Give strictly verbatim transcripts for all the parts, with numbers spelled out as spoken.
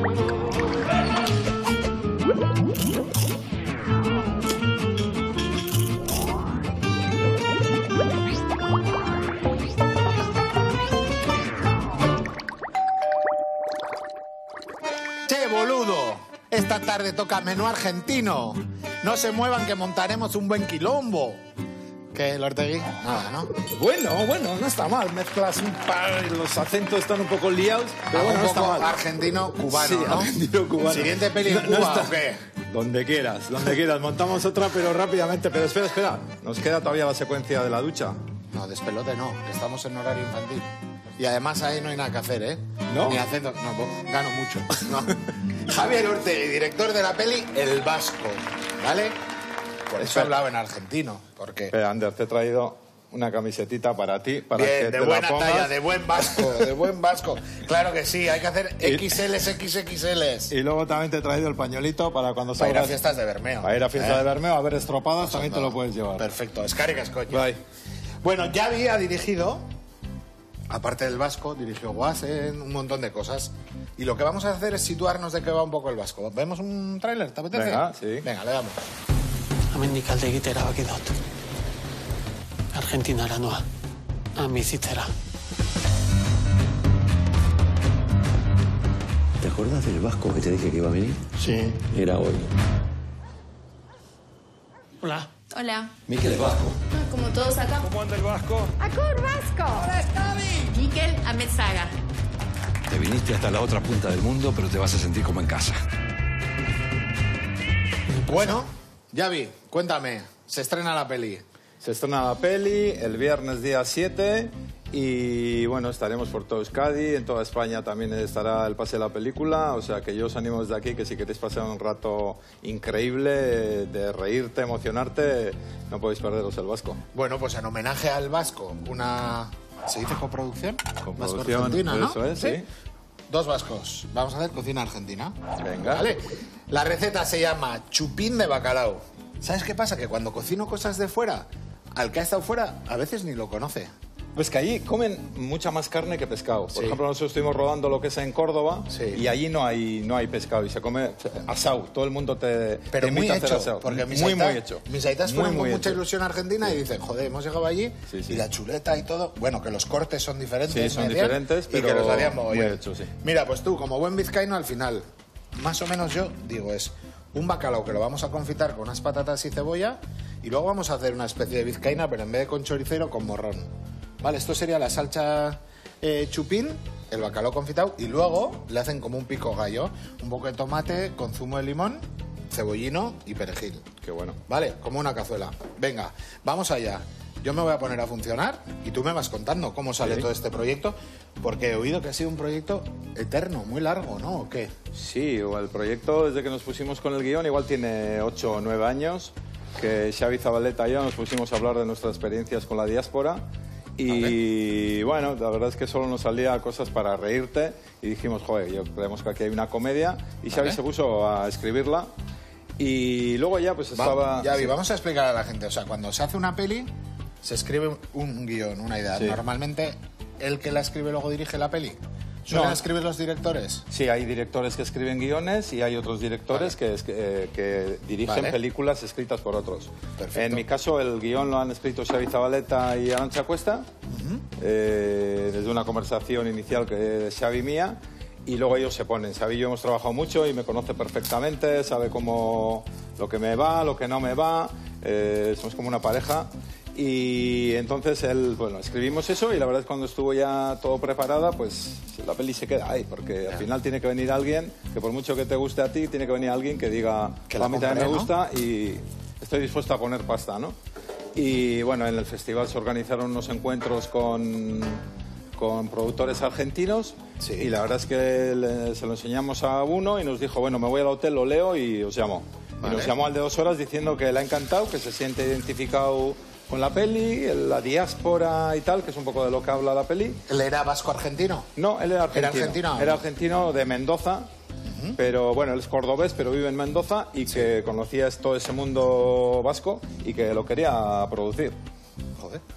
¡Che, boludo! Esta tarde toca menú argentino. No se muevan que montaremos un buen quilombo. ¿Qué, Lortegui? Nada, ¿no? Bueno, bueno, no está mal. Mezclas un par, los acentos están un poco liados, pero Ah, bueno, un no está poco mal. argentino-cubano, Sí, ¿no? argentino-cubano. ¿Siguiente peli en No- no Cuba está- o qué? Donde quieras, donde quieras. Montamos otra, pero rápidamente. Pero espera, espera. Nos queda todavía la secuencia de la ducha. No, despelote no, que estamos en horario infantil. Y además ahí no hay nada que hacer, ¿eh? ¿No? Ni acento. No, pues, gano mucho. No. Javier Ortegui, director de la peli El Vasco, ¿vale? Por eso he Espera. hablado en argentino, porque... Espera, Ander, te he traído una camisetita para ti, para que Bien, te de la buena pongas. talla, de buen vasco, de buen vasco. Claro que sí, hay que hacer equis eles, equis equis eles. Y luego también te he traído el pañolito para cuando Para ir a salgas. fiestas de Bermeo. Para ir a fiesta ¿eh? de Bermeo, a ver estropadas, también te No. lo puedes llevar. Perfecto, escáricas, coño. Bye. Bueno, ya había dirigido, aparte del vasco, dirigió Guasen, un montón de cosas. Y lo que vamos a hacer es situarnos de qué va un poco el vasco. ¿Vemos un tráiler? ¿Te apetece? Venga, sí. Venga, le damos. Hemendik alde egitera baki dut. Argentinara noa. Han bizitzera. ¿Te acordás del vasco que te dije que iba a venir? Sí. Era hoy. Hola. Hola. Miquel es vasco. Ah, como todos acá. ¿Cómo anda el vasco? ¡Acur Vasco! ¡Hola, Stavi! Miquel Ametzaga. Te viniste hasta la otra punta del mundo, pero te vas a sentir como en casa. Bueno, ya vi, cuéntame, se estrena la peli. Se estrena la peli el viernes día siete y bueno, estaremos por todo Euskadi, en toda España también estará el pase de la película, o sea que yo os animo desde aquí que si queréis pasar un rato increíble de reírte, emocionarte, no podéis perderos el vasco. Bueno, pues en homenaje al vasco, una... ¿Se dice coproducción? Coproducción, Vasco-argentina, ¿no? eso es, sí. Dos vascos. Vamos a hacer cocina argentina. Venga. ¿Vale? La receta se llama chupín de bacalao. ¿Sabes qué pasa? Que cuando cocino cosas de fuera, al que ha estado fuera, a veces ni lo conoce. Pues que allí comen mucha más carne que pescado. Por Sí. ejemplo, nosotros estuvimos rodando lo que es en Córdoba Sí. y allí no hay, no hay pescado y se come asado. Todo el mundo te, Pero te muy invita a hacer hecho, asado. porque mis muy, aitas, muy hecho. mis aitas Muy, fueron con muy mucha hecho. ilusión a Argentina y dicen, joder, hemos llegado allí Sí, sí. y la chuleta y todo. Bueno, que los cortes son diferentes. Sí, son me decían, diferentes, y que pero los harían mogollón. muy hecho, sí. Mira, pues tú, como buen vizcaíno, al final, más o menos yo digo, es un bacalao que lo vamos a confitar con unas patatas y cebolla y luego vamos a hacer una especie de vizcaína, pero en vez de con choricero, con morrón. Vale, esto sería la salsa eh, chupín, el bacalao confitado, y luego le hacen como un pico gallo, un poco de tomate con zumo de limón, cebollino y perejil. Qué bueno. Vale, como una cazuela. Venga, vamos allá. Yo me voy a poner a funcionar y tú me vas contando cómo sale Sí. todo este proyecto, porque he oído que ha sido un proyecto eterno, muy largo, ¿no? ¿O qué? Sí, o el proyecto desde que nos pusimos con el guión igual tiene ocho o nueve años, que Xavi Zabaleta y yo nos pusimos a hablar de nuestras experiencias con la diáspora y bueno, la verdad es que solo nos salía cosas para reírte y dijimos, joder, yo creemos que aquí hay una comedia y Xavi Vale. se puso a escribirla y luego ya pues Va- estaba... ya vi, sí. vamos a explicar a la gente. O sea, cuando se hace una peli, se escribe un guión, una idea. Sí. Normalmente, el que la escribe luego dirige la peli. ¿Suelen No. escribir los directores? Sí, hay directores que escriben guiones y hay otros directores que, es- eh, que dirigen Vale. películas escritas por otros. Perfecto. En mi caso, el guión lo han escrito Xavi Zabaleta y Arantxa Cuesta, eh, desde una conversación inicial que es Xavi mía, y luego ellos se ponen. Xavi y yo hemos trabajado mucho y me conoce perfectamente, sabe cómo lo que me va, lo que no me va, eh, somos como una pareja. Y entonces él, bueno, escribimos eso y la verdad es que cuando estuvo ya todo preparada, pues la peli se queda ahí, porque al final tiene que venir alguien que por mucho que te guste a ti, tiene que venir alguien que diga Que que la a mí también me compre, ¿no? gusta y estoy dispuesto a poner pasta, ¿no? Y bueno, en el festival se organizaron unos encuentros con, con productores argentinos Sí. y la verdad es que le- se lo enseñamos a uno y nos dijo, bueno, me voy al hotel, lo leo y os llamo. Vale. Y nos llamó al de dos horas diciendo que le ha encantado, que se siente identificado con la peli, la diáspora y tal, que es un poco de lo que habla la peli. ¿Él era vasco-argentino? No, él era argentino. ¿Era argentino? Era argentino de Mendoza, pero bueno, él es cordobés, pero vive en Mendoza y que conocía todo ese mundo vasco y que lo quería producir. Joder. Bueno, Está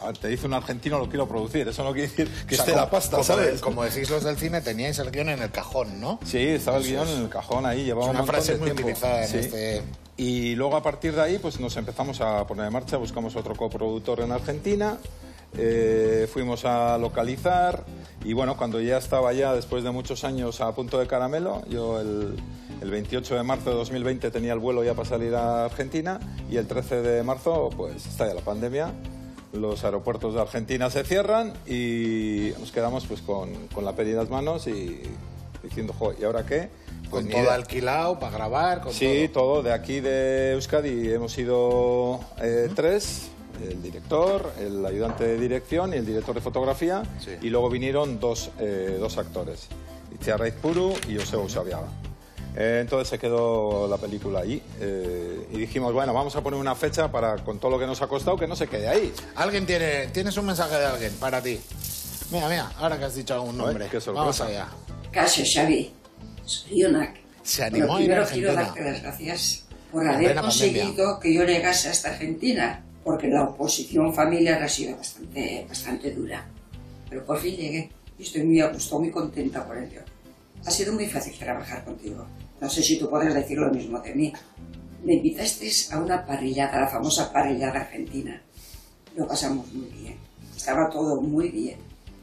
te dice un argentino lo quiero producir. Eso no quiere decir que O sea, esté como, la pasta, como, ¿sabes? como decís los del cine, teníais el guión en el cajón, ¿no? Sí, estaba el Eso guión es. en el cajón ahí, llevaba Es una un montón frase de muy tiempo. utilizada en Sí. este... Y luego a partir de ahí pues nos empezamos a poner en marcha, buscamos otro coproductor en Argentina, eh, fuimos a localizar y bueno, cuando ya estaba ya después de muchos años a punto de caramelo, yo el, el veintiocho de marzo de dos mil veinte tenía el vuelo ya para salir a Argentina y el trece de marzo pues estalla la pandemia, los aeropuertos de Argentina se cierran y nos quedamos pues con, con la peli en las manos y diciendo, joder, ¿y ahora qué? Pues Con ni todo idea. alquilado para grabar, con Sí, todo. todo. De aquí de Euskadi hemos ido eh, tres, el director, el ayudante de dirección y el director de fotografía. Sí. Y luego vinieron dos, eh, dos actores, Itziar Raizpuru y Joseba Usabiaga. Eh, entonces se quedó la película allí eh, y dijimos, bueno, vamos a poner una fecha para, con todo lo que nos ha costado, que no se quede ahí. Alguien tiene... Tienes un mensaje de alguien para ti. Mira, mira, ahora que has dicho algún nombre. Ay, qué sorpresa. Vamos allá. Caso, Xavi. Zorionak. Se animó Bueno, a ir a primero quiero Argentina. darte las gracias por En haber plena conseguido pandemia. que yo llegase hasta Argentina, porque la oposición familiar ha sido bastante, bastante dura. Pero por fin llegué y estoy muy a gusto, muy contenta por ello. Ha sido muy fácil trabajar contigo. No sé si tú podrás decir lo mismo de mí. Me invitaste a una parrillada, la famosa parrillada argentina. Lo pasamos muy bien. Estaba todo muy bien.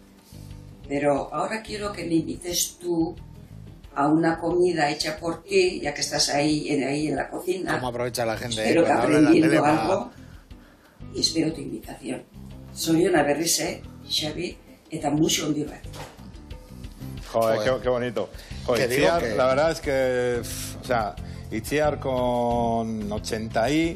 Pero ahora quiero que me invites tú a una comida hecha por ti, ya que estás ahí en, ahí en la cocina. ¿Cómo aprovecha la gente? Espero eh, que cuando habla en la aprendiendo tele para- algo y espero tu invitación. Zorionak berriz, eh, Xavi, eta mucho ondi bat. Joder, Joder. Qué, qué bonito. Joder, Que digo Itziar, que- la verdad es que, pff, o sea, Itziar con ochenta y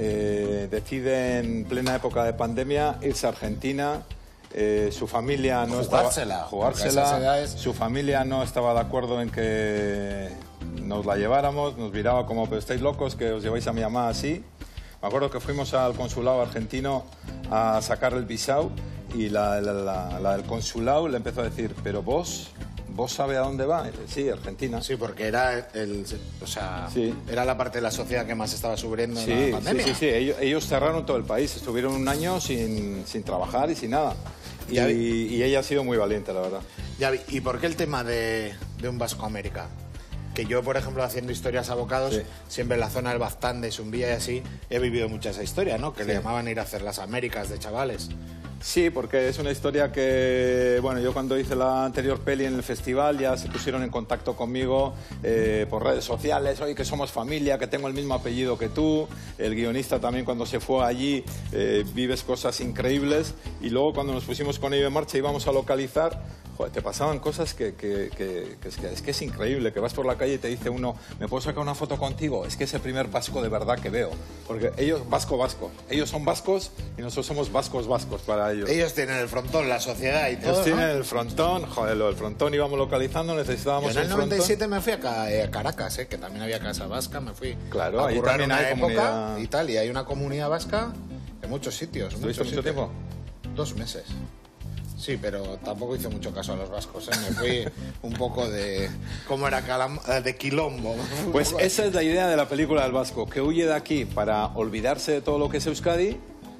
eh, decide en plena época de pandemia irse a Argentina. Eh, su familia no Jugársela, estaba porque a esas jugársela. edades- Su familia no estaba de acuerdo en que nos la lleváramos, nos miraba como, pero estáis locos que os lleváis a mi mamá así. Me acuerdo que fuimos al consulado argentino a sacar el visado y la, la- la- la del consulado le empezó a decir, pero vos, vos sabés a dónde va. Y dice, sí, Argentina. Sí, porque era el, o sea, Sí. era la parte de la sociedad que más estaba sufriendo en Sí, la sí, pandemia. sí, sí. Ellos, ellos cerraron todo el país, estuvieron un año sin, sin trabajar y sin nada. Y, Ya vi. y ella ha sido muy valiente, la verdad. Ya vi. ¿Y por qué el tema de, de un Vasco América? Que yo, por ejemplo, haciendo historias a bocados, Sí. siempre en la zona del Baztán, de Zumbía y así, he vivido mucha esa historia, ¿no? Que le Sí. llamaban ir a hacer las Américas de chavales. Sí, porque es una historia que, bueno, yo cuando hice la anterior peli en el festival ya se pusieron en contacto conmigo eh, por redes sociales, oye, que somos familia, que tengo el mismo apellido que tú, el guionista también cuando se fue allí eh, vives cosas increíbles y luego cuando nos pusimos con ello en marcha íbamos a localizar, joder, te pasaban cosas que, que, que, que es que es que es increíble, que vas por la calle y te dice uno, ¿me puedo sacar una foto contigo? Es que es el primer vasco de verdad que veo, porque ellos, vasco, vasco, ellos son vascos y nosotros somos vascos, vascos para ellos. Ellos tienen el frontón, la sociedad y todo, Ellos ¿no? tienen el frontón, joder, lo del frontón íbamos localizando, Yo necesitábamos en el un noventa y frontón. siete me fui a, Ca- eh, a Caracas, eh, que también había casa vasca, me fui Claro, a ahí currar también una hay época comunidad. y tal, y hay una comunidad vasca en muchos sitios. ¿Estuviste muchos mucho sitios. tiempo? Dos meses. Sí, pero tampoco hice mucho caso a los vascos, ¿eh? Me fui un poco de... ¿Cómo era? Calam- de quilombo. Pues esa es la idea de la película del vasco, que huye de aquí para olvidarse de todo lo que es Euskadi,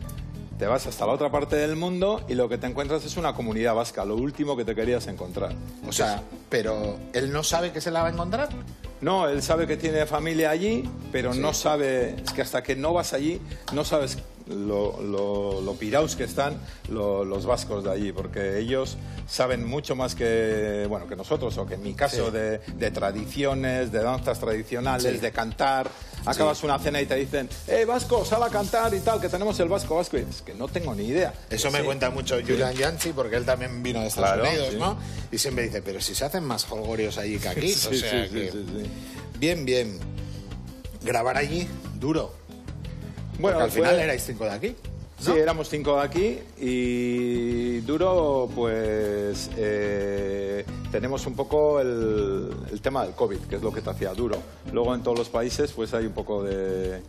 te vas hasta la otra parte del mundo y lo que te encuentras es una comunidad vasca, lo último que te querías encontrar. O sea, pero él no sabe que se la va a encontrar. No, él sabe que tiene familia allí, pero no sabe, es que hasta que no vas allí, no sabes lo, lo, lo piraos que están lo- los vascos de allí, porque ellos saben mucho más que, bueno, que nosotros, o que en mi caso, Sí. de, de tradiciones, de danzas tradicionales, Sí. de cantar. Acabas una cena y te dicen, eh, vasco, sal a cantar y tal, que tenemos el vasco vasco. Y es que no tengo ni idea. Eso me Sí. cuenta mucho Julian Yancy, porque él también vino de Estados Claro, Unidos, sí. ¿no? Y siempre dice, pero si se hacen más jolgorios allí que aquí. Sí, o sea sí, sí, que... sí, sí. Bien, bien. Grabar allí, duro. Bueno, Porque al fue- final erais cinco de aquí. Sí, éramos cinco de aquí y duro, pues eh, tenemos un poco el, el tema del COVID, que es lo que te hacía duro. Luego en todos los países pues hay un poco de...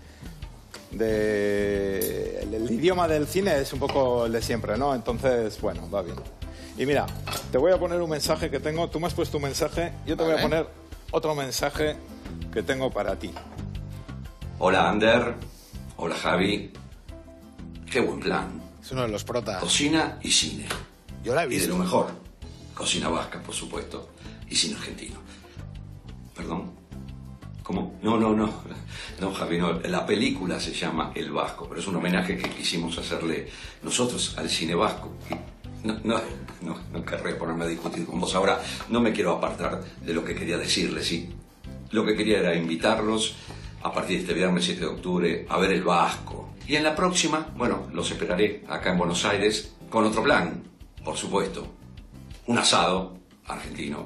de el, el idioma del cine es un poco el de siempre, ¿no? Entonces, bueno, va bien. Y mira, te voy a poner un mensaje que tengo, tú me has puesto un mensaje, yo te voy a Vale. poner otro mensaje que tengo para ti. Hola Ander, hola Javi. Qué buen plan. Es uno de los protas. Cocina y cine. Yo la he Y visto. de lo mejor. Cocina vasca, por supuesto. Y cine argentino. ¿Perdón? ¿Cómo? No, no, no. No, Javi, no. La película se llama El Vasco, pero es un homenaje que quisimos hacerle nosotros al cine vasco. No, no, no, no querré ponerme a discutir con vos ahora. No me quiero apartar de lo que quería decirles, ¿sí? Lo que quería era invitarlos a partir de este viernes siete de octubre a ver El Vasco. Y en la próxima, bueno, los esperaré acá en Buenos Aires con otro plan, por supuesto. Un asado argentino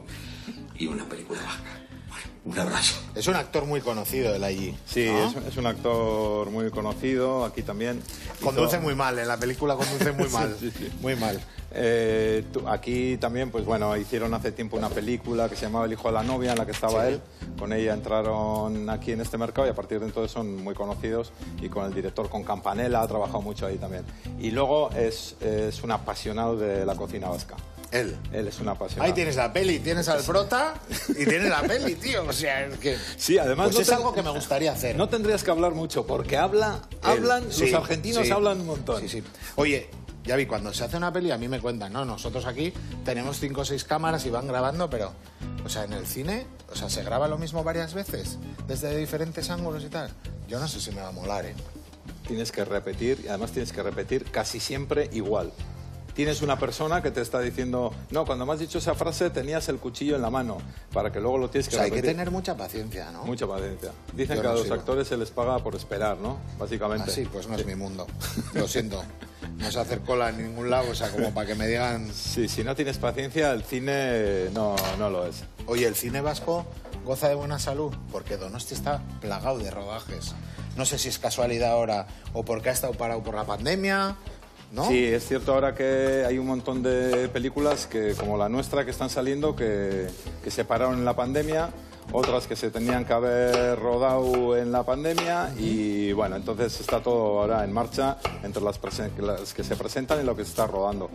y una película vasca. Un abrazo. Es un actor muy conocido el allí. Sí, ¿no? es, es un actor muy conocido, aquí también. Conduce Hizo- muy mal, en la película conduce muy mal. Sí, sí, sí. Muy mal. Eh, tú- aquí también, pues bueno, hicieron hace tiempo una película que se llamaba El hijo de la novia, en la que estaba Sí. él. Con ella entraron aquí en este mercado y a partir de entonces son muy conocidos. Y con el director, con Campanella, ha trabajado mucho ahí también. Y luego es, es un apasionado de la cocina vasca. Él. Él es un apasionado. Ahí tienes la peli, tienes al prota y tienes la peli, tío. O sea, es que... Sí, además Pues no es te- algo que me gustaría hacer. No tendrías que hablar mucho porque habla, hablan, Él, sí, los argentinos sí. hablan un montón. Sí, sí. Oye, ya vi, cuando se hace una peli a mí me cuentan, no, nosotros aquí tenemos cinco o seis cámaras y van grabando, pero, o sea, en el cine, o sea, se graba lo mismo varias veces, desde diferentes ángulos y tal. Yo no sé si me va a molar, ¿eh? Tienes que repetir y además tienes que repetir casi siempre igual. Tienes una persona que te está diciendo, no, cuando me has dicho esa frase tenías el cuchillo en la mano, para que luego lo tienes O que sea, hay que repetir. tener mucha paciencia, ¿no? Mucha paciencia. Dicen Yo que a no los sigo. actores se les paga por esperar, ¿no? Básicamente. Así, pues no es mi mundo. Lo siento. No sé hacer cola en ningún lado, o sea, como para que me digan... Sí, si no tienes paciencia, el cine no, no lo es. Oye, ¿el cine vasco goza de buena salud? Porque Donosti está plagado de rodajes. No sé si es casualidad ahora o porque ha estado parado por la pandemia, ¿no? Sí, es cierto ahora que hay un montón de películas que, como la nuestra, que están saliendo, que, que se pararon en la pandemia, otras que se tenían que haber rodado en la pandemia y bueno, entonces está todo ahora en marcha entre las, presen- las que se presentan y lo que se está rodando.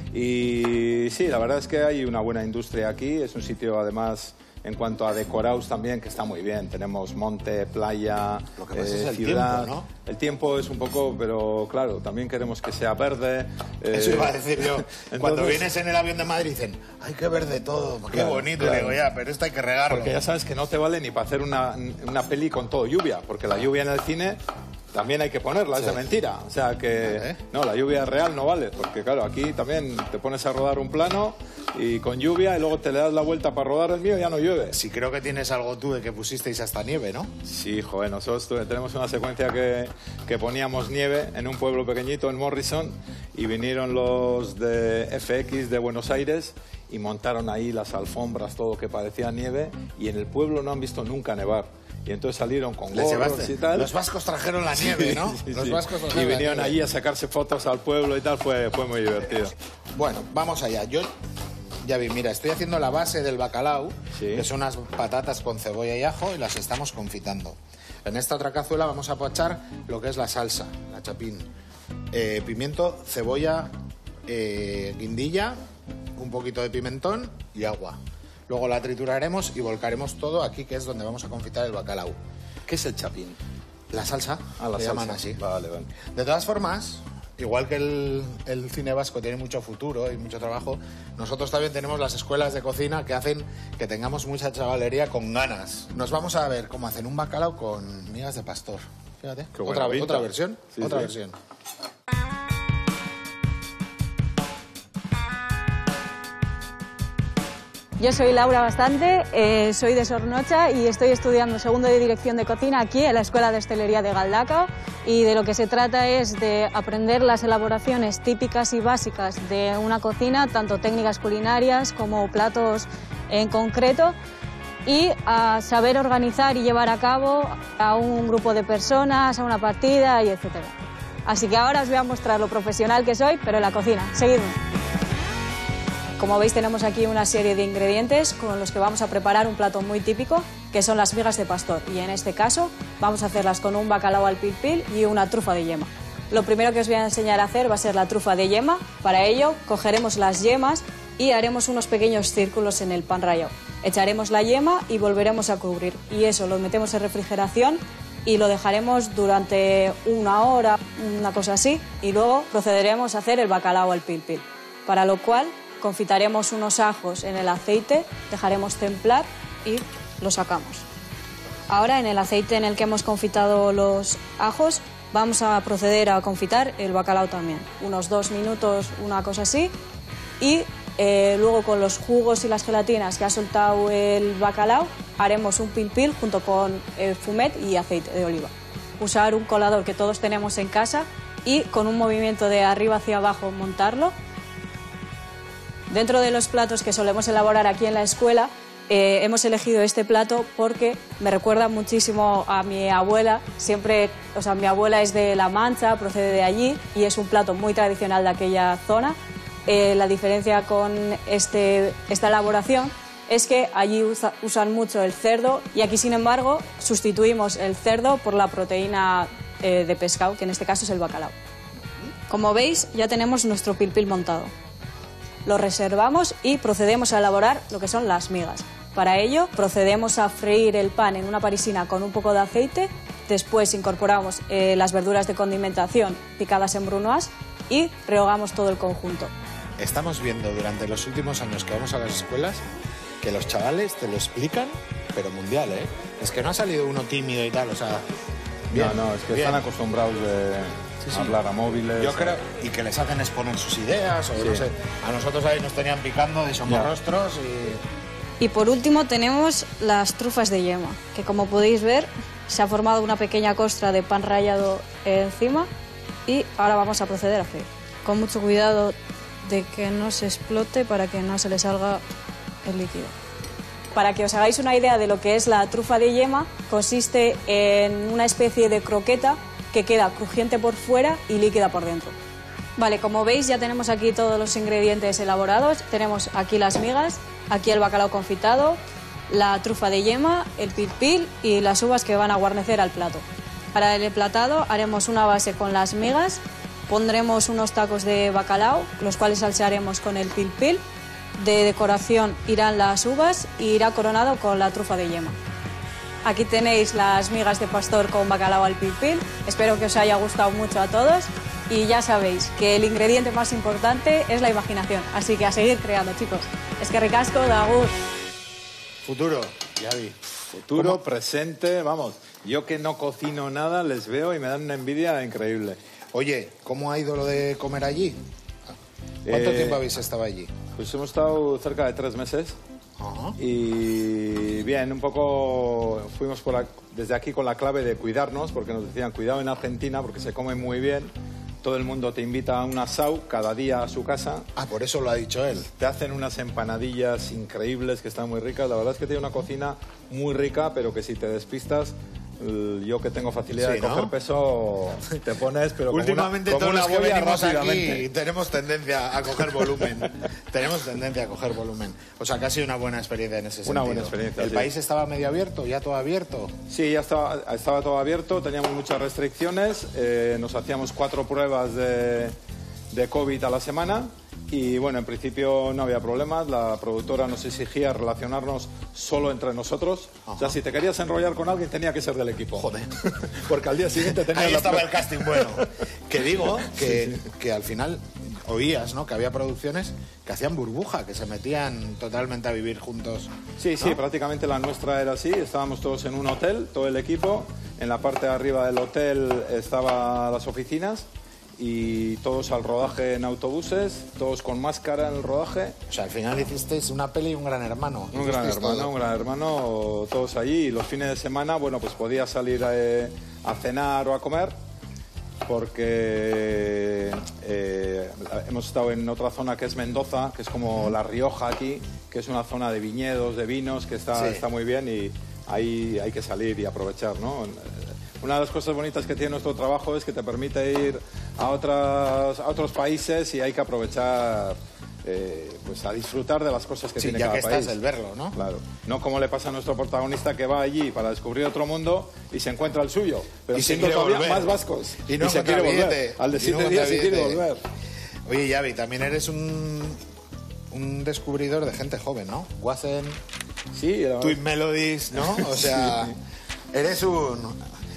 Y sí, la verdad es que hay una buena industria aquí, es un sitio además... En cuanto a decorados también, que está muy bien. Tenemos monte, playa, Lo que pasa es el ciudad. tiempo, ¿no? El tiempo es un poco, pero claro, también queremos que sea verde. eh, Eso iba a decir yo. Cuando entonces- vienes en el avión de Madrid dicen, hay que ver de todo, qué Claro, bonito. claro. Y digo, ya, pero esto hay que regarlo. Porque ya sabes que no te vale ni para hacer una, una peli con todo lluvia, porque la lluvia en el cine también hay que ponerla, es de mentira. O sea que, Vale. no, la lluvia real no vale, porque claro, aquí también te pones a rodar un plano y con lluvia y luego te le das la vuelta para rodar el mío y ya no llueve. Sí, creo que tienes algo tú de que pusisteis hasta nieve, ¿no? Sí, joder, nosotros tu- tenemos una secuencia que, que poníamos nieve en un pueblo pequeñito en Morrison y vinieron los de F X de Buenos Aires y montaron ahí las alfombras, todo que parecía nieve y en el pueblo no han visto nunca nevar. Y entonces salieron con Les gorros llevaste- y tal. Los vascos trajeron la nieve, Sí, ¿no? sí, Los sí. vascos Y trajeron la vinieron nieve. allí a sacarse fotos al pueblo y tal, fue, fue muy divertido. Bueno, vamos allá. Yo ya vi, mira, estoy haciendo la base del bacalao, Sí. que son unas patatas con cebolla y ajo, y las estamos confitando. En esta otra cazuela vamos a pochar lo que es la salsa, la chapín. Eh, pimiento, cebolla, eh, guindilla, un poquito de pimentón y agua. Luego la trituraremos y volcaremos todo aquí, que es donde vamos a confitar el bacalao. ¿Qué es el chapín? La salsa, Ah, la le llaman salsa. así. Vale, vale. De todas formas, igual que el, el cine vasco tiene mucho futuro y mucho trabajo, nosotros también tenemos las escuelas de cocina que hacen que tengamos mucha chavalería con ganas. Nos vamos a ver cómo hacen un bacalao con migas de pastor. Fíjate, Qué buena otra, pinta. otra versión, Sí, otra sí. versión. Yo soy Laura Bastante, eh, soy de Sornocha y estoy estudiando segundo de dirección de cocina aquí en la Escuela de Hostelería de Galdacao, y de lo que se trata es de aprender las elaboraciones típicas y básicas de una cocina, tanto técnicas culinarias como platos en concreto, y a saber organizar y llevar a cabo a un grupo de personas, a una partida y etcétera. Así que ahora os voy a mostrar lo profesional que soy, pero en la cocina. Seguidme. Como veis, tenemos aquí una serie de ingredientes con los que vamos a preparar un plato muy típico, que son las migas de pastor. Y en este caso vamos a hacerlas con un bacalao al pil pil y una trufa de yema. Lo primero que os voy a enseñar a hacer va a ser la trufa de yema. Para ello cogeremos las yemas y haremos unos pequeños círculos en el pan rallado. Echaremos la yema y volveremos a cubrir. Y eso lo metemos en refrigeración y lo dejaremos durante una hora, una cosa así, y luego procederemos a hacer el bacalao al pil pil, para lo cual confitaremos unos ajos en el aceite, dejaremos templar y lo sacamos. Ahora, en el aceite en el que hemos confitado los ajos, vamos a proceder a confitar el bacalao también, unos dos minutos, una cosa así, y eh, luego con los jugos y las gelatinas que ha soltado el bacalao, haremos un pil pil junto con eh, fumet y aceite de oliva. Usar un colador que todos tenemos en casa y con un movimiento de arriba hacia abajo montarlo. Dentro de los platos que solemos elaborar aquí en la escuela, eh, hemos elegido este plato porque me recuerda muchísimo a mi abuela. Siempre, o sea, mi abuela es de La Mancha, procede de allí y es un plato muy tradicional de aquella zona. Eh, la diferencia con este, esta elaboración es que allí usa, usan mucho el cerdo y aquí, sin embargo, sustituimos el cerdo por la proteína eh, de pescado, que en este caso es el bacalao. Como veis, ya tenemos nuestro pil pil montado. Lo reservamos y procedemos a elaborar lo que son las migas. Para ello, procedemos a freír el pan en una parisina con un poco de aceite, después incorporamos eh, las verduras de condimentación picadas en brunoise y rehogamos todo el conjunto. Estamos viendo durante los últimos años que vamos a las escuelas que los chavales te lo explican, pero mundial, ¿eh? Es que no ha salido uno tímido y tal, o sea... Bien, no, no, es que bien. Están acostumbrados de sí, sí. hablar a móviles. Yo creo, y que les hacen exponer sus ideas, o sí. no sé. A nosotros ahí nos tenían picando de somorrostros y... Y por último tenemos las trufas de yema, que como podéis ver se ha formado una pequeña costra de pan rallado encima y ahora vamos a proceder a freír. Con mucho cuidado de que no se explote para que no se le salga el líquido. Para que os hagáis una idea de lo que es la trufa de yema, consiste en una especie de croqueta que queda crujiente por fuera y líquida por dentro. Vale, como veis ya tenemos aquí todos los ingredientes elaborados. Tenemos aquí las migas, aquí el bacalao confitado, la trufa de yema, el pil pil y las uvas que van a guarnecer al plato. Para el emplatado haremos una base con las migas, pondremos unos tacos de bacalao, los cuales salsearemos con el pil pil. De decoración irán las uvas y irá coronado con la trufa de yema. Aquí tenéis las migas de pastor con bacalao al pil pil. Espero que os haya gustado mucho a todos. Y ya sabéis que el ingrediente más importante es la imaginación. Así que a seguir creando, chicos. Es que ricasco, da agur. Futuro, Javi. Futuro, ¿Cómo? presente, vamos. Yo que no cocino nada, les veo y me dan una envidia increíble. Oye, ¿cómo ha ido lo de comer allí? ¿Cuánto Eh, tiempo habéis estado allí? Pues hemos estado cerca de tres meses. Ajá. Y bien, un poco fuimos por la- desde aquí con la clave de cuidarnos, porque nos decían cuidado en Argentina porque se come muy bien. Todo el mundo te invita a un asado cada día a su casa. Ah, por eso lo ha dicho él. Te hacen unas empanadillas increíbles que están muy ricas. La verdad es que tiene una cocina muy rica, pero que si te despistas, eh, yo que tengo facilidad Sí, de coger ¿no? peso, te pones, pero como Últimamente una, como todos una los que boya venimos aquí rápidamente. tenemos tendencia a coger volumen. tenemos tendencia a coger volumen. O sea, que ha sido una buena experiencia en ese sentido. Una buena experiencia, ¿El sí. país estaba medio abierto? ¿Ya todo abierto? Sí, ya estaba, estaba todo abierto, teníamos muchas restricciones, eh, nos hacíamos cuatro pruebas de, de COVID a la semana y bueno, en principio no había problemas, la productora nos exigía relacionarnos solo entre nosotros. O sea, si te querías enrollar con alguien tenía que ser del equipo. Joder. Porque al día siguiente tenías Ahí la estaba prueba. el casting bueno. Que digo que, que al final oías, ¿no? Que había producciones que hacían burbuja, que se metían totalmente a vivir juntos. Sí, sí, ¿no? prácticamente la nuestra era así. Estábamos todos en un hotel, todo el equipo. En la parte de arriba del hotel estaban las oficinas y todos al rodaje en autobuses, todos con máscara en el rodaje. O sea, al final hicisteis una peli y un gran hermano. Un gran Hicisteis hermano, todo. un gran hermano, todos allí. Y los fines de semana, bueno, pues podía salir eh, a cenar o a comer porque eh, hemos estado en otra zona que es Mendoza, que es como La Rioja aquí, que es una zona de viñedos, de vinos, que está, Sí. está muy bien y ahí hay que salir y aprovechar, ¿no? Una de las cosas bonitas que tiene nuestro trabajo es que te permite ir a, otras, a otros países y hay que aprovechar, eh, pues a disfrutar de las cosas que Sí, tiene ya cada que país. estás, el verlo, ¿no? Claro. No como le pasa a nuestro protagonista que va allí para descubrir otro mundo y se encuentra el suyo, pero Y se siendo quiere todavía volver. más vascos. Y no se encuentra quiere volver. billete. Al de Y no siete días se encuentra quiere billete. volver. Oye, Javi, también eres un, un descubridor de gente joven, ¿no? Wazen, Sí, la verdad. Twin Melodies, ¿no? O sea, eres un...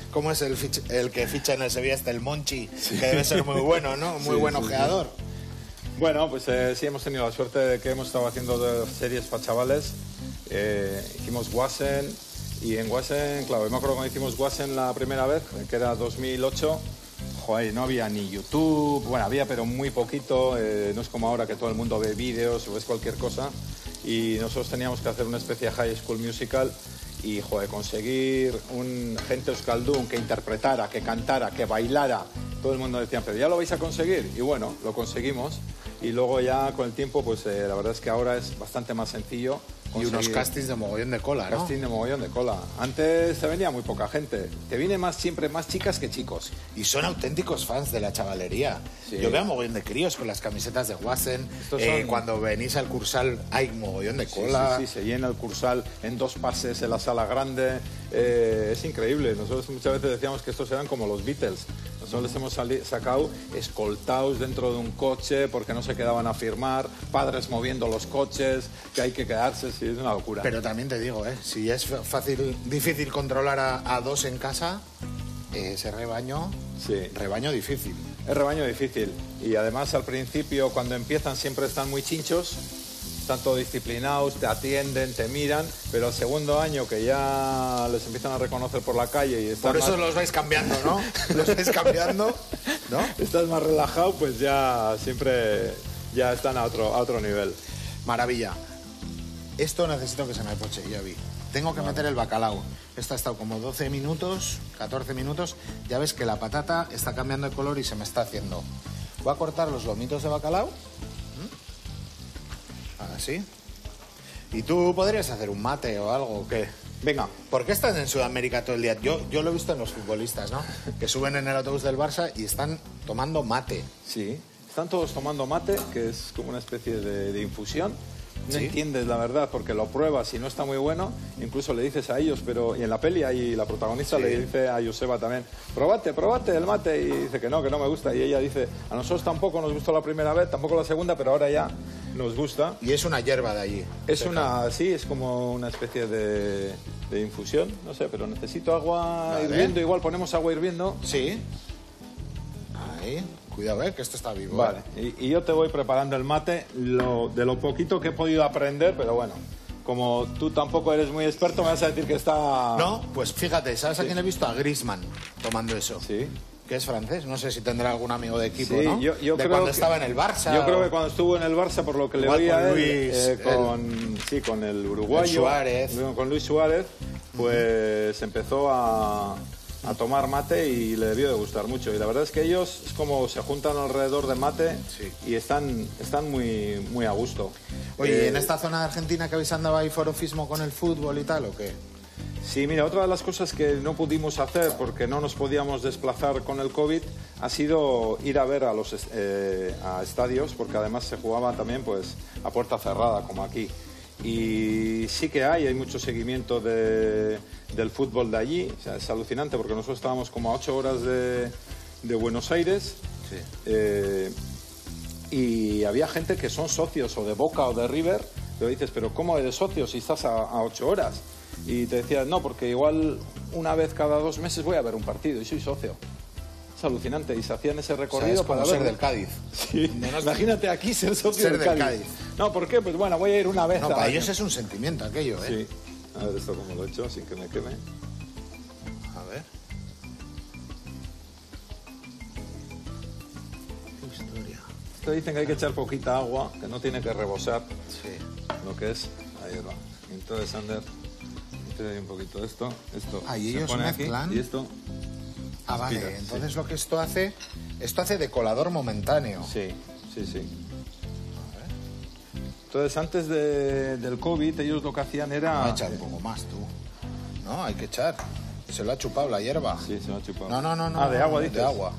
¿Cómo es el, fich- el que ficha en el Sevilla? Este, el Monchi, sí. Que debe ser muy bueno, ¿no? Muy Sí, buen sí, ojeador. sí. Bueno, pues eh, sí hemos tenido la suerte de que hemos estado haciendo de series para chavales. Eh, hicimos Wasen y en Wasen, claro, yo me acuerdo cuando hicimos Wasen la primera vez, que era dos mil ocho. Joder, no había ni YouTube, bueno, había pero muy poquito, eh, no es como ahora que todo el mundo ve vídeos o ves cualquier cosa, y nosotros teníamos que hacer una especie de High School Musical y, joder, conseguir un gente euskaldun que interpretara, que cantara, que bailara, todo el mundo decía, pero ya lo vais a conseguir, y bueno, lo conseguimos, y luego ya con el tiempo, pues eh, la verdad es que ahora es bastante más sencillo. Y unos castings de mogollón de cola, ¿no? Casting de mogollón de cola. Antes te venía muy poca gente. Te viene más siempre más chicas que chicos. Y son auténticos fans de la chavalería. Sí. Yo veo mogollón de críos con las camisetas de Wasen. Son... Eh, cuando venís al Cursal hay mogollón de cola. Sí, sí, sí, se llena el Cursal en dos pases en la sala grande. Eh, es increíble. Nosotros muchas veces decíamos que estos eran como los Beatles. Nosotros les hemos sali- sacado escoltados dentro de un coche porque no se quedaban a firmar, padres moviendo los coches, que hay que quedarse, sí, es una locura. Pero también te digo, ¿eh? Si es fácil, difícil controlar a, a dos en casa, eh, ese rebaño, sí. rebaño difícil. Es rebaño difícil. Y además al principio, cuando empiezan, siempre están muy chinchos. Están todos disciplinados, te atienden, te miran, pero al segundo año que ya les empiezan a reconocer por la calle y están por eso más... los vais cambiando, ¿no? Los vais cambiando, ¿no? Estás más relajado, pues ya siempre ya están a otro, a otro nivel. Maravilla. Esto necesito que se me poche, ya vi. Tengo que meter el bacalao. Esto ha estado como doce minutos, catorce minutos. Ya ves que la patata está cambiando de color y se me está haciendo. Voy a cortar los lomitos de bacalao. Así. ¿Y tú podrías hacer un mate o algo o qué? Venga, ¿por qué estás en Sudamérica todo el día? Yo, yo lo he visto en los futbolistas, ¿no? Que suben en el autobús del Barça y están tomando mate. Sí, están todos tomando mate, que es como una especie de, de infusión. No ¿Sí? entiendes la verdad porque lo pruebas y no está muy bueno, incluso le dices a ellos, pero y en la peli ahí la protagonista Sí. le dice a Joseba también, probate, probate el mate, y dice que no, que no me gusta, y ella dice, a nosotros tampoco nos gustó la primera vez, tampoco la segunda, pero ahora ya nos gusta. Y es una hierba de allí. Es seca. una, sí, es como una especie de, de infusión, no sé, pero necesito agua Vale. hirviendo, igual ponemos agua hirviendo. Sí. Ahí. Cuidado, eh, que esto está vivo. Vale, eh. y, y yo te voy preparando el mate lo, de lo poquito que he podido aprender, pero bueno, como tú tampoco eres muy experto, me vas a decir que está... No, pues fíjate, ¿sabes a quién he visto? A Griezmann tomando eso. Sí. Que es francés, no sé si tendrá algún amigo de equipo, Sí, ¿no? yo, yo de creo cuando que- estaba en el Barça. Yo creo o- que cuando estuvo en el Barça, por lo que le Igual oía con a él, Luis, eh, con, sí, con el uruguayo, el Suárez. con Luis Suárez, pues empezó a, a tomar mate y le debió de gustar mucho. Y la verdad es que ellos es como se juntan alrededor de mate Sí. y están, están muy, muy a gusto. Oye, ¿y Eh, en esta zona de Argentina que habéis andado ahí forofismo con el fútbol y tal, o qué? Sí, mira, otra de las cosas que no pudimos hacer porque no nos podíamos desplazar con el COVID ha sido ir a ver a los est- eh, a estadios, porque además se jugaba también pues a puerta cerrada, como aquí. Y sí que hay, hay mucho seguimiento de- del fútbol de allí. O sea, es alucinante porque nosotros estábamos como a ocho horas de, de Buenos Aires. Sí. Eh, y había gente que son socios o de Boca o de River, pero dices, pero ¿cómo eres socio si estás a, a ocho horas? Y te decían, no, porque igual una vez cada dos meses voy a ver un partido y soy socio. Es alucinante, y se hacían ese O sea, recorrido es como para ser verlo. del Cádiz. Sí. Imagínate aquí ser socio Ser del del Cádiz. Cádiz. No, ¿por qué? Pues bueno, voy a ir una vez No, al para año. ellos es un sentimiento aquello, ¿eh? Sí. A ver esto cómo lo he hecho sin que me queme. A ver. Qué historia. Esto dicen que hay que echar poquita agua, que no tiene que rebosar Sí. lo que es la hierba. Entonces, Ander, meter ahí un poquito de esto. Esto Ah, y se ellos pone aquí, mezclan. y esto. Ah, vale. Mira, sí. Entonces lo que esto hace, esto hace de colador momentáneo. Sí, sí, sí. Entonces, antes de- del COVID, ellos lo que hacían No, era... echar un poco más, tú. No, hay que echar. Se lo ha chupado la hierba. Sí, se lo ha chupado. No, no, no, no. Ah, de no, agua, de dices. agua.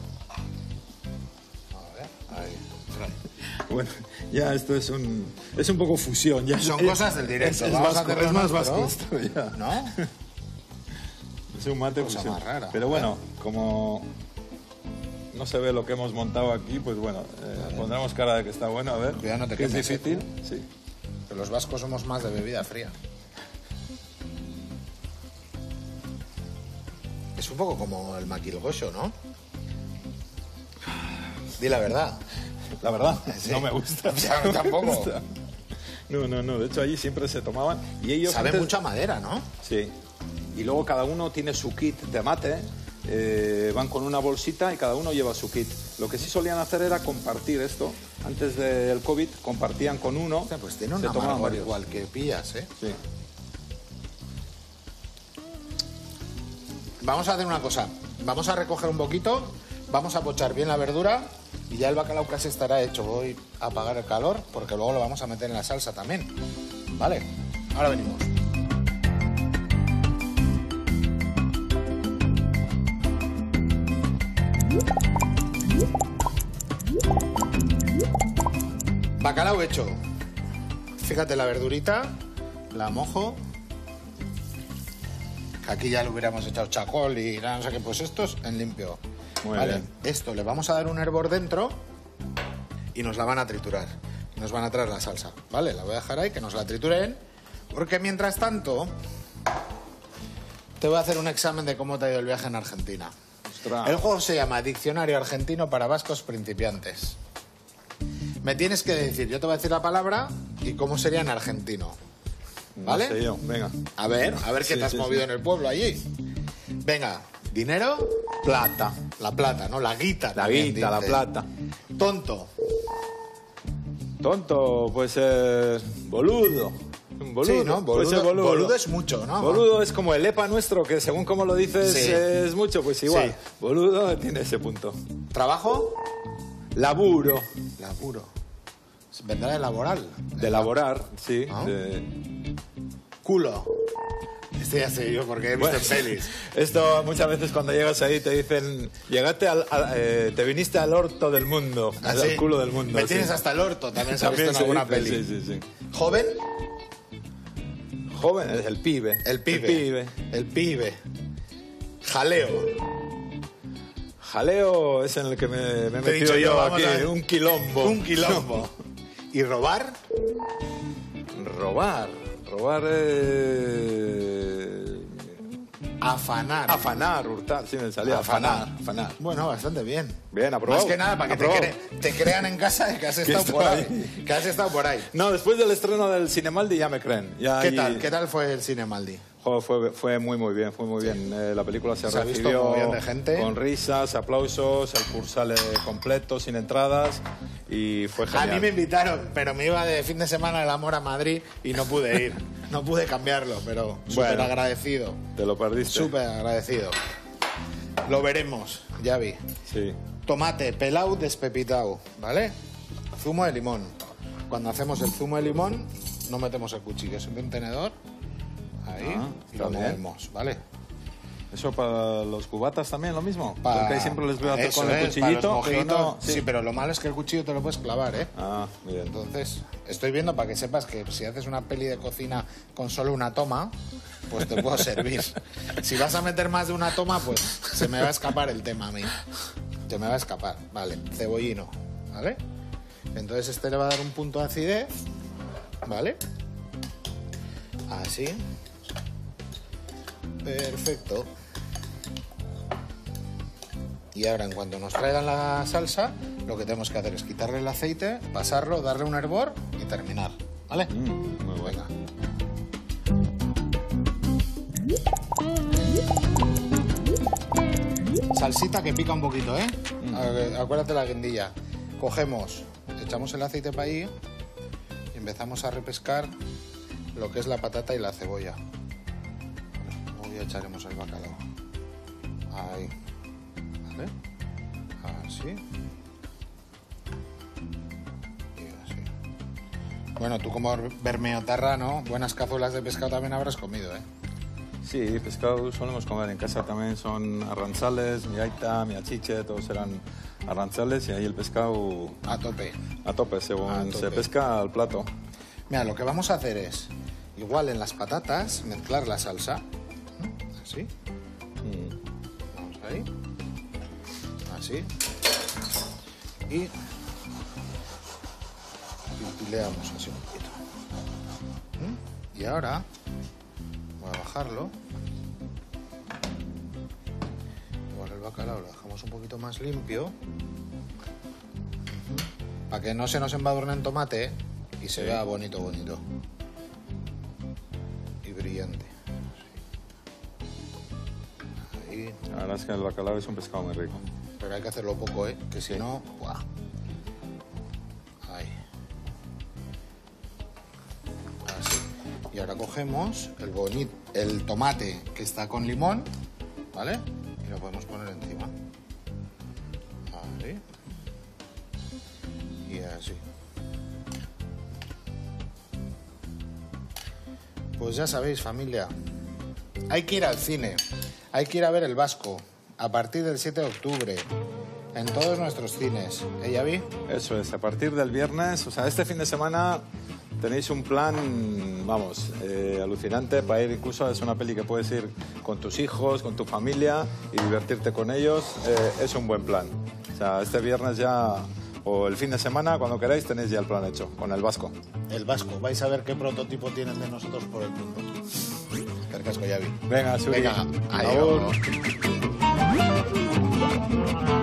A ver, ahí. Bueno, ya esto es un, es un poco fusión. Ya Son es- cosas del directo. Es, es Vamos a vasco, hacerlo es más nuestro, vasco esto ya. ¿No? Es un mate Cosa fusión. más rara. Pero bueno, como no se ve lo que hemos montado aquí, pues bueno, eh, pondremos cara de que está bueno. A ver, Cuidado, no te que es quemes, ¿eh, difícil. tú? Sí. Que los vascos somos más de bebida fría. Es Es un poco como el maquilgocho, ¿no? Di la verdad. La verdad, Sí. no me gusta. O sea, a mí tampoco. No me gusta. No, no, no. De hecho, allí siempre se tomaban. Y ellos Sabe antes- mucha madera, ¿no? Sí. Y luego cada uno tiene su kit de mate. eh, van con una bolsita y cada uno lleva su kit. Lo que sí solían hacer era compartir esto. Antes del COVID compartían con uno. O sea, pues tiene se una tomaban amargor varios. igual que pillas, ¿eh? Sí. Vamos a hacer una cosa. Vamos a recoger un poquito, vamos a pochar bien la verdura y ya el bacalao casi estará hecho. Voy a apagar el calor porque luego lo vamos a meter en la salsa también. ¿Vale? Ahora venimos. Bacalao hecho. Fíjate la verdurita, la mojo. Que aquí ya le hubiéramos echado chacol y nada, no sé qué, pues estos en limpio. Muy Vale, bien. esto le vamos a dar un hervor dentro y nos la van a triturar. Y nos van a traer la salsa. Vale, la voy a dejar ahí, que nos la trituren. Porque mientras tanto, te voy a hacer un examen de cómo te ha ido el viaje en Argentina. Ostras. El juego se llama Diccionario Argentino para Vascos Principiantes. Me tienes que decir, yo te voy a decir la palabra y cómo sería en argentino. ¿Vale? No sé yo, venga. A ver, a ver qué Sí, te has sí, movido sí. en el pueblo allí. Venga, dinero, plata. La plata, ¿no? La guita. La también guita, la dicen. plata. Tonto. Tonto, pues eh, boludo. Boludo, Sí, ¿no? puede ser Boludo- boludo es mucho, ¿no? Boludo es como el EPA nuestro, que según como lo dices Sí. es mucho, pues igual. Sí. Boludo tiene ese punto. Trabajo, Laburo, laburo. Vendrá de laboral. de laborar, sí. ¿Ah? de- Culo. Este ya sé yo porque he visto Bueno, en pelis. esto muchas veces cuando llegas ahí te dicen, llegaste al, al- eh, te viniste al orto del mundo, Así, al culo del mundo. Me sí. tienes hasta el orto, también se ha visto También en se alguna dice, peli. Sí, sí, sí. Joven, Joven, es el pibe. el pibe. El pibe. El pibe. Jaleo. Jaleo es en el que me, me he Te he metido dicho yo yo, vamos aquí, a ver. un quilombo. Un quilombo. ¿Y robar? Robar. Robar eh... Afanar. Afanar, hurtar, sí me salía. Afanar. Afanar. Afanar. Bueno, bastante bien. Bien, aprobado. Más que nada para que te, Aprobado. cre- te crean en casa de que has Que estado estoy por ahí. ahí. Que has estado por ahí. No, después del estreno del Cinemaldi ya me creen. Ya ¿Qué allí- tal? ¿Qué tal fue el Cinemaldi? Joder, fue, fue muy, muy bien, fue muy bien. Eh, la película se, Se ha visto recibió un montón de gente. con risas, aplausos, el cursal eh, completo, sin entradas, y fue genial. A mí me invitaron, pero me iba de fin de semana el amor a Madrid y no pude ir. No pude cambiarlo, pero súper Bueno. agradecido. Te lo perdiste. Súper agradecido. Lo veremos, ya vi. Sí. Tomate pelao despepitao, ¿vale? Zumo de limón. Cuando hacemos el zumo de limón, no metemos el cuchillo, es un tenedor. Ahí, Ah, y lo está bien. movemos, ¿vale? ¿Eso para los cubatas también lo mismo? Pa- Porque ahí siempre les veo hacer Eso con el es, para los cuchillito. pero mojitos. no- sí. pero lo malo es que el cuchillo te lo puedes clavar, ¿eh? Ah, bien. Entonces, estoy viendo para que sepas que si haces una peli de cocina con solo una toma, pues te puedo servir. Si vas a meter más de una toma, pues se me va a escapar el tema a mí. Se me va a escapar. Vale, cebollino, ¿vale? Entonces este le va a dar un punto de acidez, ¿vale? Así. Perfecto. Y ahora, en cuanto nos traigan la salsa, lo que tenemos que hacer es quitarle el aceite, pasarlo, darle un hervor y terminar. ¿Vale? Mm, muy bueno. Venga. Salsita que pica un poquito, ¿eh? Acu- Acuérdate la guindilla. Cogemos, echamos el aceite para ahí y empezamos a repescar lo que es la patata y la cebolla. Luego ya echaremos el bacalao. Ahí. ¿Vale? Así. Y así. Bueno, tú como bermeotarra, ¿no? Buenas cazuelas de pescado también habrás comido, ¿eh? Sí, pescado solemos comer en casa también, son arranzales, mi aita, mi achiche, todos eran arranzales y ahí el pescado A tope. a tope, según A se tope. pesca al plato. Mira, lo que vamos a hacer es, igual en las patatas, mezclar la salsa. ¿no? Así. Mm. Vamos ahí. Así. Y pileamos así un poquito. ¿Mm? Y ahora voy a bajarlo. Igual el bacalao lo dejamos un poquito más limpio. Para que no se nos embadurne en tomate y se vea bonito, bonito. Y brillante. Ahí. La verdad es que el bacalao es un pescado muy rico. Pero hay que hacerlo poco, ¿eh? Que si no... ¡buah! Ahí. Así. Y ahora cogemos el bonito, el tomate que está con limón, ¿vale? Y lo podemos poner encima. Ahí. Y así. Pues ya sabéis, familia, hay que ir al cine, hay que ir a ver El Vasco a partir del siete de octubre en todos nuestros cines. ¿Eh, Xavi? Eso es, a partir del viernes, o sea, este fin de semana tenéis un plan, vamos, eh, alucinante para ir. Incluso es una peli que puedes ir con tus hijos, con tu familia y divertirte con ellos. Eh, es un buen plan. O sea, este viernes ya, o el fin de semana, cuando queráis, tenéis ya el plan hecho, con El Vasco. El Vasco. Vais a ver qué prototipo tienen de nosotros por el mundo. El casco, Xavi. Venga, Suri. Venga, adiós.